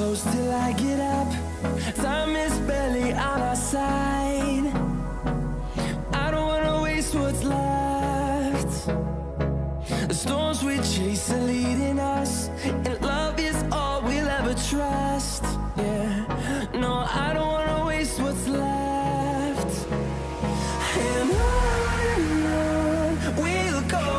close till I get up. Time is barely on our side. I don't wanna waste what's left. The storms we chase are leading us, and love is all we'll ever trust. Yeah, no, I don't wanna waste what's left. And on we'll go,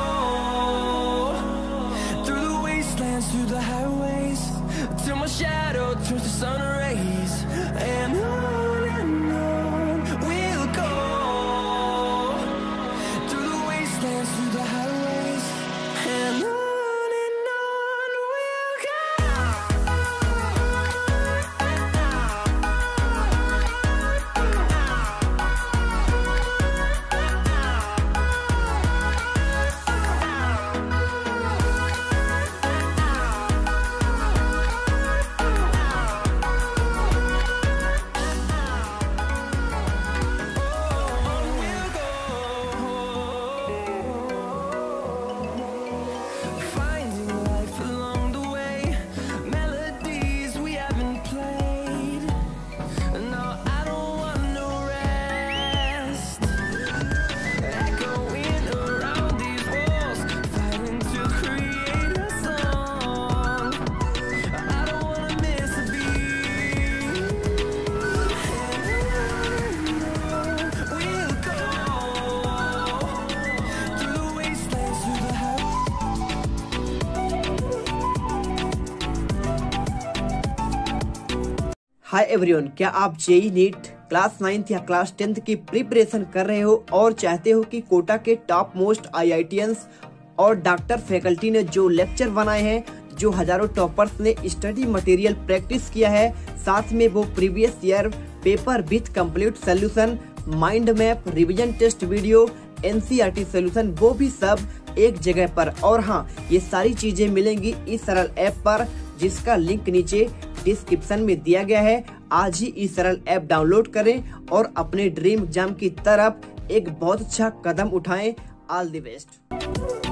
through the wastelands, through the highways, till my shadow turns to sun rays. And on we'll go, through the wastelands, through the highways, and on we'll go. Hi everyone, क्या आप JEE NEET class 9th या class 10th की preparation कर रहे हो और चाहते हो कि कोटा के टॉप मोस्ट आईआईटीएंस और डॉक्टर फैकल्टी ने जो लेक्चर बनाए हैं, जो हजारों टॉपर्स ने स्टडी मटेरियल प्रैक्टिस किया है, साथ में वो previous year paper with complete solution, mind map, revision test video, NCERT solution, वो भी सब एक जगह पर। और हाँ, ये सारी चीजें मिलेंगी इस सरल ऐप पर, जिसका लिंक नीचे डिस्क्रिप्शन में दिया गया है। आज ही इस सरल ऐप डाउनलोड करें और अपने ड्रीम एग्जाम की तरफ एक बहुत अच्छा कदम उठाएं। All the best.